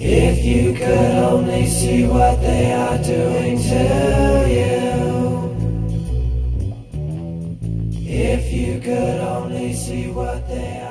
If you could only see what they are doing to you. If you could only see what they are